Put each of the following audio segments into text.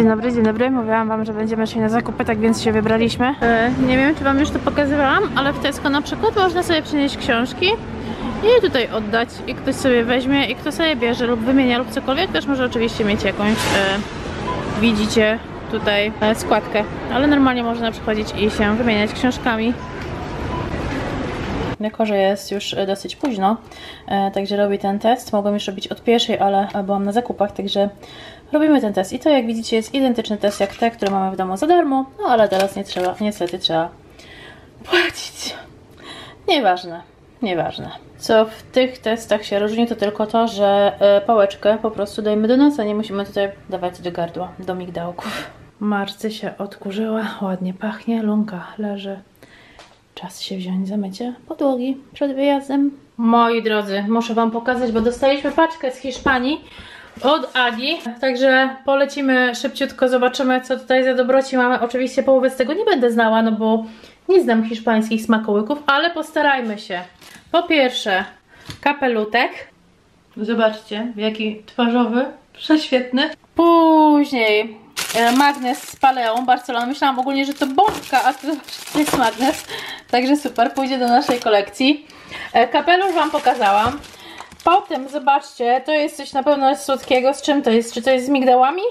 dzień dobry. Mówiłam wam, że będziemy szli na zakupy, tak więc się wybraliśmy. Nie wiem, czy wam już to pokazywałam, ale w Tesco na przykład można sobie przynieść książki i tutaj oddać i ktoś sobie weźmie i kto sobie bierze lub wymienia lub cokolwiek, też może oczywiście mieć jakąś, widzicie tutaj składkę, ale normalnie można przychodzić i się wymieniać książkami. Jako że jest już dosyć późno, także robię ten test. Mogłam już robić od pierwszej, ale byłam na zakupach, także robimy ten test. I to, jak widzicie, jest identyczny test jak te, które mamy w domu za darmo, no ale teraz nie trzeba, niestety trzeba płacić. Nieważne. Co w tych testach się różni, to tylko to, że pałeczkę po prostu dajemy do nosa, nie musimy tutaj dawać do gardła, do migdałków. Marcy się odkurzyła, ładnie pachnie, Lunka leży. Czas się wziąć za mycie podłogi przed wyjazdem. Moi drodzy, muszę wam pokazać, bo dostaliśmy paczkę z Hiszpanii od Agi, także polecimy szybciutko, zobaczymy, co tutaj za dobroci mamy. Oczywiście połowę z tego nie będę znała, no bo nie znam hiszpańskich smakołyków, ale postarajmy się. Po pierwsze, kapelutek. Zobaczcie, jaki twarzowy, prześwietny. Później magnes z Paleą Barcelona. Myślałam ogólnie, że to bombka, a to jest magnes. Także super, pójdzie do naszej kolekcji. Kapelusz wam pokazałam. Potem zobaczcie, to jest coś na pewno słodkiego. Z czym to jest? Czy to jest z migdałami?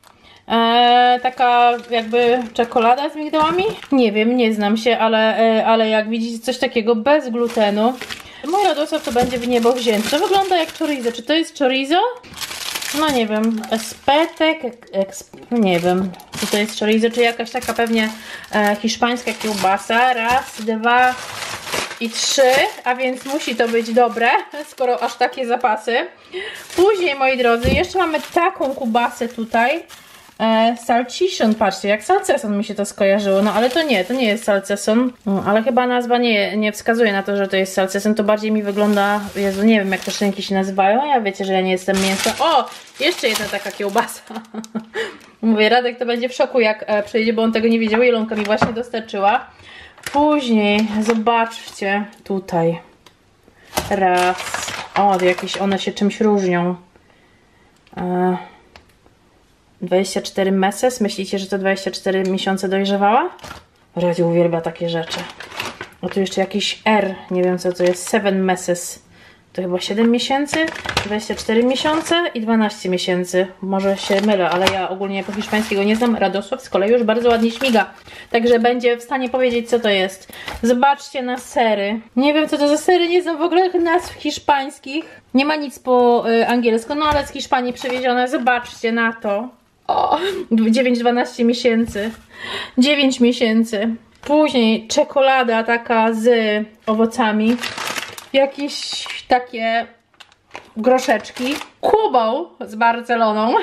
Taka jakby czekolada z migdałami? Nie wiem, nie znam się, ale jak widzicie, coś takiego bez glutenu. Mój Radosław to będzie w niebo wzięty. To wygląda jak chorizo. Czy to jest chorizo? No nie wiem, espetek, nie wiem, czy to jest chorizo, czy jakaś taka pewnie hiszpańska kiełbasa. Raz, dwa i trzy, a więc musi to być dobre, skoro aż takie zapasy. Później, moi drodzy, jeszcze mamy taką kubasę tutaj. Salchichon, patrzcie, jak salceson mi się to skojarzyło, no ale to nie jest salceson, ale chyba nazwa nie wskazuje na to, że to jest salceson, to bardziej mi wygląda, Jezu, nie wiem jak te szynki się nazywają, ja wiecie, że ja nie jestem mięsa. O, jeszcze jedna taka kiełbasa. Mówię, Radek to będzie w szoku jak przyjdzie, bo on tego nie wiedział, Ilonka mi właśnie dostarczyła. Później, zobaczcie, tutaj, raz, o, jakieś one się czymś różnią. 24 meses. Myślicie, że to 24 miesiące dojrzewała? Radio uwielbia takie rzeczy. O, tu jeszcze jakiś R. Nie wiem co to jest. 7 meses. To chyba 7 miesięcy, 24 miesiące i 12 miesięcy. Może się mylę, ale ja ogólnie po hiszpańskiego nie znam. Radosław z kolei już bardzo ładnie śmiga. Także będzie w stanie powiedzieć, co to jest. Zobaczcie na sery. Nie wiem, co to za sery. Nie znam w ogóle nazw hiszpańskich. Nie ma nic po angielsku, no ale z Hiszpanii przywiezione. Zobaczcie na to. O, 9-12 miesięcy. 9 miesięcy. Później czekolada taka z owocami. Jakieś takie groszeczki. Kubą z Barceloną.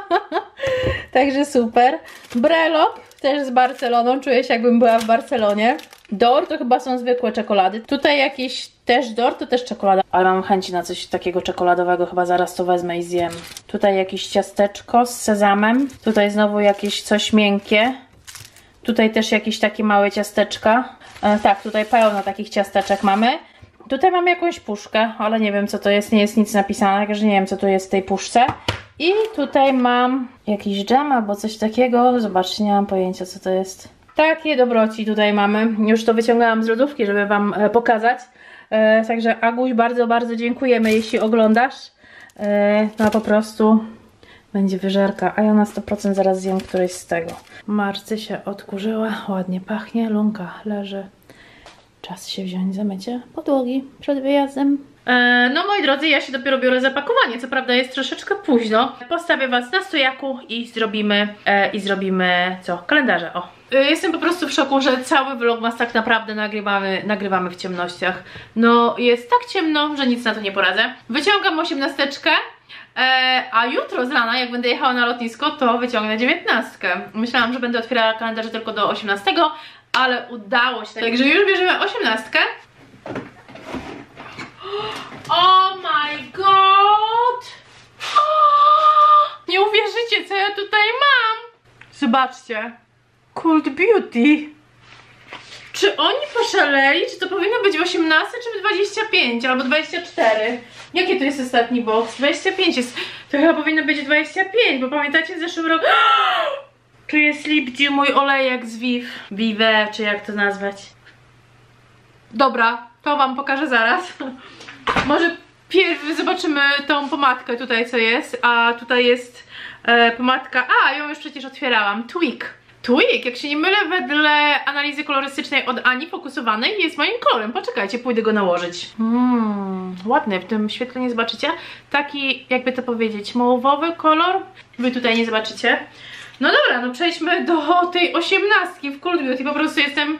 Także super. Brelok też z Barceloną. Czuję się, jakbym była w Barcelonie. Dor to chyba są zwykłe czekolady. Tutaj jakieś też Dor to też czekolada. Ale mam chęci na coś takiego czekoladowego. Chyba zaraz to wezmę i zjem. Tutaj jakieś ciasteczko z sezamem. Tutaj znowu jakieś coś miękkie. Tutaj też jakieś takie małe ciasteczka. Tak, tutaj pełno takich ciasteczek mamy. Tutaj mam jakąś puszkę, ale nie wiem co to jest, nie jest nic napisane, także nie wiem co tu jest w tej puszce. I tutaj mam jakiś dżem albo coś takiego, zobaczcie, nie mam pojęcia co to jest. Takie dobroci tutaj mamy, już to wyciągałam z lodówki, żeby wam pokazać. Także Aguś, bardzo, bardzo dziękujemy, jeśli oglądasz. No po prostu będzie wyżerka, a ja na 100% zaraz zjem któryś z tego. Marcy się odkurzyła, ładnie pachnie, Lunka leży. Czas się wziąć za mycie podłogi przed wyjazdem. No moi drodzy, ja się dopiero biorę za pakowanie, co prawda jest troszeczkę późno. Postawię was na stojaku i zrobimy co? Kalendarze, o. Jestem po prostu w szoku, że cały vlogmas tak naprawdę nagrywamy w ciemnościach. No jest tak ciemno, że nic na to nie poradzę. Wyciągam 18, a jutro z rana, jak będę jechała na lotnisko, to wyciągnę 19. Myślałam, że będę otwierała kalendarze tylko do 18, ale udało się. Także już bierzemy 18. Oh my god! Nie uwierzycie, co ja tutaj mam! Zobaczcie. Cult Beauty. Czy oni poszaleli? Czy to powinno być 18, czy 25, albo 24? Jaki to jest ostatni box? 25 jest. To chyba powinno być 25, bo pamiętacie w zeszłym roku... Tu jest Lip Dew, mój olejek z Vive, czy jak to nazwać. Dobra, to wam pokażę zaraz. Może pierw zobaczymy tą pomadkę tutaj, co jest. A tutaj jest pomadka, ją już przecież otwierałam, Tweak, jak się nie mylę, wedle analizy kolorystycznej od Ani fokusowanej jest moim kolorem. Poczekajcie, pójdę go nałożyć. Ładny, w tym świetle nie zobaczycie. Taki, jakby to powiedzieć, mauve'owy kolor. Wy tutaj nie zobaczycie. No dobra, no przejdźmy do tej 18 w Cult Beauty. Po prostu jestem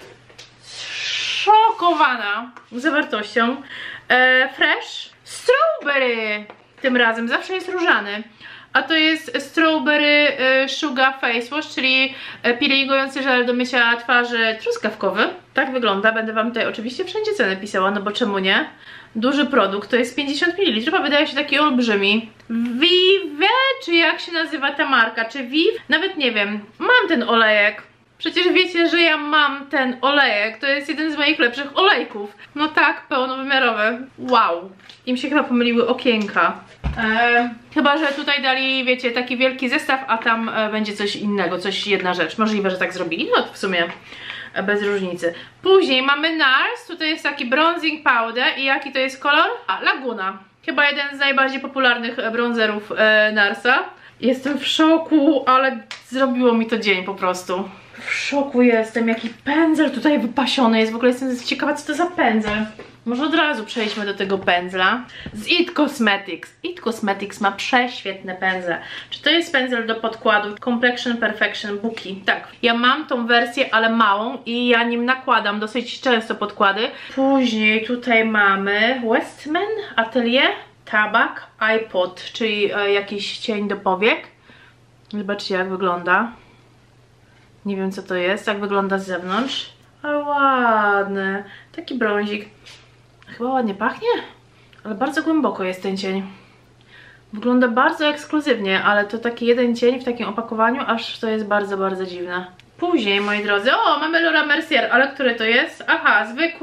szokowana zawartością. Fresh Strawberry. Tym razem zawsze jest różany. A to jest Strawberry Sugar Face Wash, czyli peelingujący żel do mycia twarzy truskawkowy. Tak wygląda, będę wam tutaj oczywiście wszędzie cenę pisała, no bo czemu nie? Duży produkt, to jest 50 ml, a wydaje się taki olbrzymi. Vive, czy jak się nazywa ta marka, czy Vive? Nawet nie wiem, mam ten olejek. Przecież wiecie, że ja mam ten olejek, to jest jeden z moich lepszych olejków. No tak, pełnowymiarowy. Wow, im się chyba pomyliły okienka. Chyba, że tutaj dali, wiecie, taki wielki zestaw, a tam będzie coś innego, jedna rzecz. Możliwe, że tak zrobili, no to w sumie bez różnicy. Później mamy NARS, tutaj jest taki bronzing powder i jaki to jest kolor? Laguna. Chyba jeden z najbardziej popularnych bronzerów NARSa. Jestem w szoku, ale zrobiło mi to dzień po prostu. W szoku jestem, jaki pędzel tutaj wypasiony jest. W ogóle jestem ciekawa, co to za pędzel. Może od razu przejdźmy do tego pędzla. Z It Cosmetics. It Cosmetics ma prześwietne pędzle. Czy to jest pędzel do podkładu? Complexion Perfection Bookie. Tak. Ja mam tą wersję, ale małą i ja nim nakładam dosyć często podkłady. Później tutaj mamy Westman Atelier Tabak iPod, czyli jakiś cień do powiek. Zobaczcie, jak wygląda. Nie wiem, co to jest. Tak wygląda z zewnątrz. Ale ładny. Taki brązik. Chyba ładnie pachnie, ale bardzo głęboko jest ten cień. Wygląda bardzo ekskluzywnie, ale to taki jeden cień w takim opakowaniu, aż to jest bardzo, bardzo dziwne. Później, moi drodzy, mamy Laura Mercier, ale który to jest? Aha,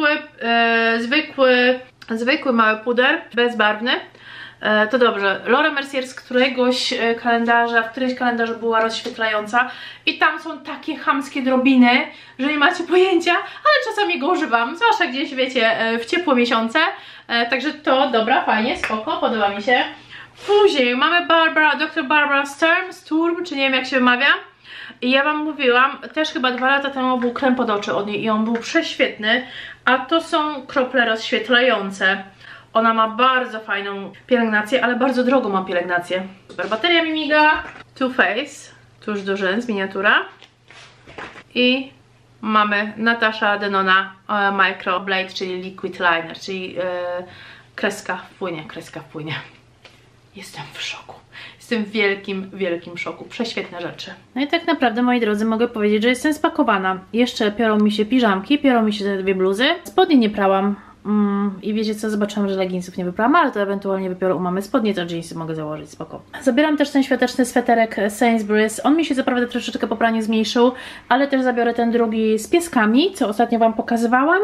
zwykły mały puder, bezbarwny. To dobrze, Laura Mercier z któregoś kalendarza, w którymś kalendarzu była rozświetlająca i tam są takie chamskie drobiny, że nie macie pojęcia, ale czasami go używam, zwłaszcza gdzieś, wiecie, w ciepłe miesiące, także to dobra, fajnie, spoko, podoba mi się. Później mamy Dr. Barbara Sturm, czy nie wiem, jak się wymawia. I ja wam mówiłam, też chyba 2 lata temu był krem pod oczy od niej i on był prześwietny, a to są krople rozświetlające. Ona ma bardzo fajną pielęgnację, ale bardzo drogą ma pielęgnację. Super, bateria mi miga. Too Faced, tuż do rzęs, miniatura. I mamy Natasha Denona Microblade, czyli Liquid Liner, czyli kreska wpłynie. Jestem w szoku. Jestem w wielkim, wielkim szoku. Prześwietne rzeczy. No i tak naprawdę, moi drodzy, mogę powiedzieć, że jestem spakowana. Jeszcze piorą mi się piżamki, piorą mi się te 2 bluzy. Spodnie nie prałam. I wiecie co, zobaczyłam, że leginsów nie wyprałam, ale to ewentualnie wypiorę u mamy spodnie, to jeansy mogę założyć, spoko. Zabieram też ten świąteczny sweterek Sainsbury's. On mi się co prawda troszeczkę po praniu zmniejszył, ale też zabiorę ten drugi z pieskami, co ostatnio wam pokazywałam.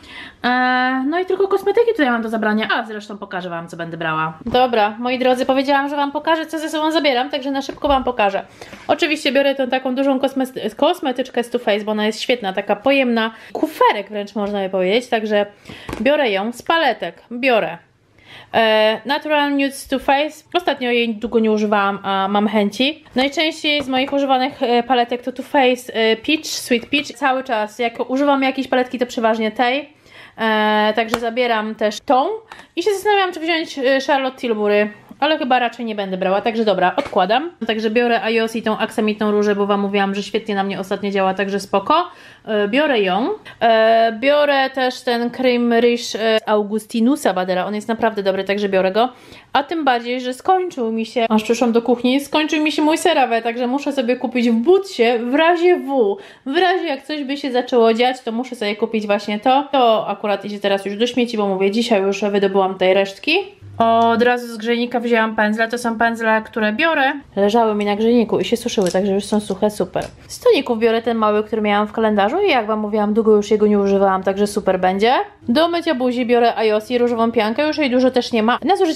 No i tylko kosmetyki tutaj mam do zabrania, a zresztą pokażę wam, co będę brała. Dobra, moi drodzy, powiedziałam, że wam pokażę, co ze sobą zabieram, także na szybko wam pokażę. Oczywiście biorę tę taką dużą kosmetyczkę z Too Faced, bo ona jest świetna, taka pojemna, kuferek wręcz można by powiedzieć, także biorę ją. Z paletek biorę Natural Nude z Too Faced. Ostatnio jej długo nie używałam, a mam chęci. Najczęściej z moich używanych paletek to Too Faced Peach, Sweet Peach. Cały czas, jak używam jakiejś paletki, to przeważnie tej. Także zabieram też tą i się zastanawiam, czy wziąć Charlotte Tilbury, ale chyba raczej nie będę brała, także dobra, odkładam. Także biorę Ayos i tą aksamitną różę, bo wam mówiłam, że świetnie na mnie ostatnio działa, także spoko. Biorę ją. Biorę też ten Cream Riche Augustinusa Badera, on jest naprawdę dobry, także biorę go. A tym bardziej, że skończył mi się, aż przyszłam do kuchni, skończył mi się mój CeraVe, także muszę sobie kupić w Bootsie w razie w razie jak coś by się zaczęło dziać, to muszę sobie kupić właśnie to. To akurat idzie teraz już do śmieci, bo mówię, dzisiaj już wydobyłam tej resztki. Od razu z grzejnika wzięłam pędzle, to są pędzle, które biorę. Leżały mi na grzejniku i się suszyły, także już są suche, super. Z toników biorę ten mały, który miałam w kalendarzu i jak wam mówiłam, długo już jego nie używałam, także super będzie. Do mycia buzi biorę Ayos i różową piankę, już jej dużo też nie ma. Na zużycie tej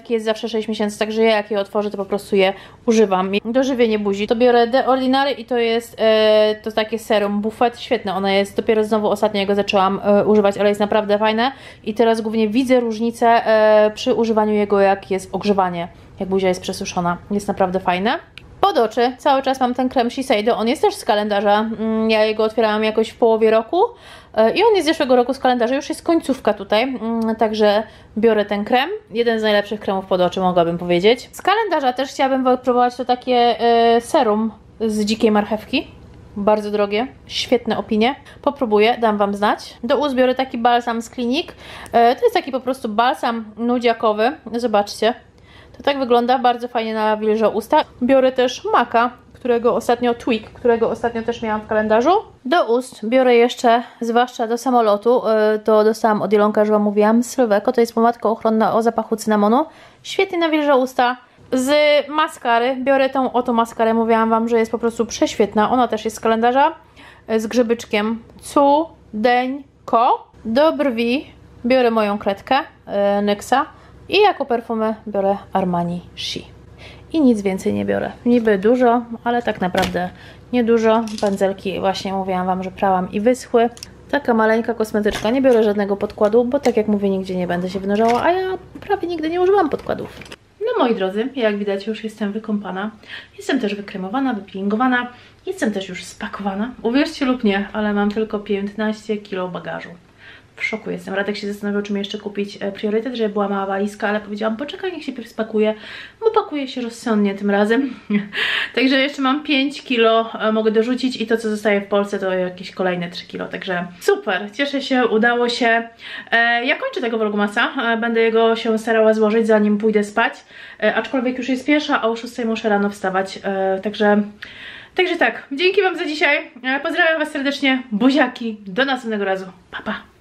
marchewki jest zawsze 6 miesięcy, także ja jak je otworzę, to po prostu je używam. Do żywienia buzi to biorę The Ordinary i to jest to takie serum Buffet, świetne, ona jest, dopiero znowu ostatnio jego zaczęłam używać, ale jest naprawdę fajne i teraz głównie widzę różnicę przy używaniu jego, jak jest ogrzewanie, jak buzia jest przesuszona, jest naprawdę fajne. Pod oczy cały czas mam ten krem Shiseido, on jest też z kalendarza, ja jego otwierałam jakoś w połowie roku i on jest z zeszłego roku z kalendarza, już jest końcówka tutaj, także biorę ten krem, jeden z najlepszych kremów pod oczy, mogłabym powiedzieć. Z kalendarza też chciałabym wypróbować to takie serum z dzikiej marchewki, bardzo drogie, świetne opinie, popróbuję, dam Wam znać. Do ust biorę taki balsam z Clinique, to jest taki po prostu balsam nudziakowy, zobaczcie. To tak wygląda, bardzo fajnie nawilża usta. Biorę też Maka, którego ostatnio też miałam w kalendarzu. Do ust biorę jeszcze, zwłaszcza do samolotu, to dostałam od Jelonka, już Wam mówiłam, Sylweko, to jest pomadka ochronna o zapachu cynamonu. Świetnie nawilża usta. Z maskary biorę tą oto maskarę, mówiłam Wam, że jest po prostu prześwietna. Ona też jest z kalendarza, z grzybyczkiem Cudeńko. Do brwi biorę moją kredkę NYXa. I jako perfumy biorę Armani She. I nic więcej nie biorę. Niby dużo, ale tak naprawdę niedużo. Pędzelki właśnie mówiłam Wam, że prałam i wyschły. Taka maleńka kosmetyczka. Nie biorę żadnego podkładu, bo tak jak mówię, nigdzie nie będę się wynurzała, a ja prawie nigdy nie używam podkładów. No moi drodzy, jak widać już jestem wykąpana. Jestem też wykremowana, wypeelingowana. Jestem też już spakowana. Uwierzcie lub nie, ale mam tylko 15 kg bagażu. W szoku jestem. Radek się zastanawiał, czy mi jeszcze kupić priorytet, żeby była mała walizka, ale powiedziałam, poczekaj, niech się pierw spakuje, bo pakuje się rozsądnie tym razem. Także jeszcze mam 5 kg, mogę dorzucić i to, co zostaje w Polsce, to jakieś kolejne 3 kg. Także super, cieszę się, udało się. Ja kończę tego vlogmasa, będę jego się starała złożyć, zanim pójdę spać, aczkolwiek już jest pierwsza, a o 6 muszę rano wstawać, Także tak, dzięki Wam za dzisiaj, pozdrawiam Was serdecznie, buziaki, do następnego razu, pa pa!